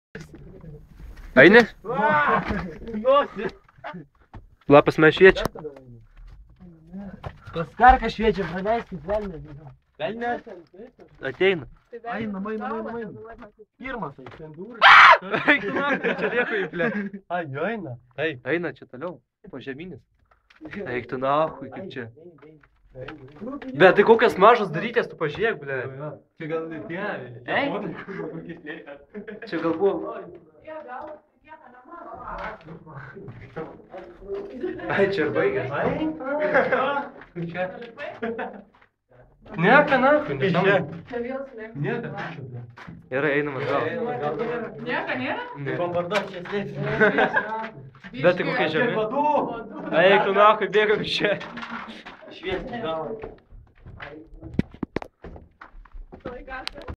Eini? Lapas mes šviečia. Paskarka šviečia, praleiskit velnę. Velnė? Ateina. Einam. Pirmas, ten durų. Eik tu naktį, čia lieka į ple. Ai, jo eina. Taip. Eina čia toliau, po žemynis. Eik tu nahui, kaip čia. Bet tai kokias mažas darytės, tu pažiūrėk, ble. Čia gal tie. Čia gal buvo... Ai, čia ir baigęs. Ne, ką nahui, nesąmonė. Ne, Gerai, einam atgal. Nieko nėra? Ne. Bombarduok čia slėpsi. Bet tai kokia žemė? Eik tu nahui, bėgam čia. Šviesti galą.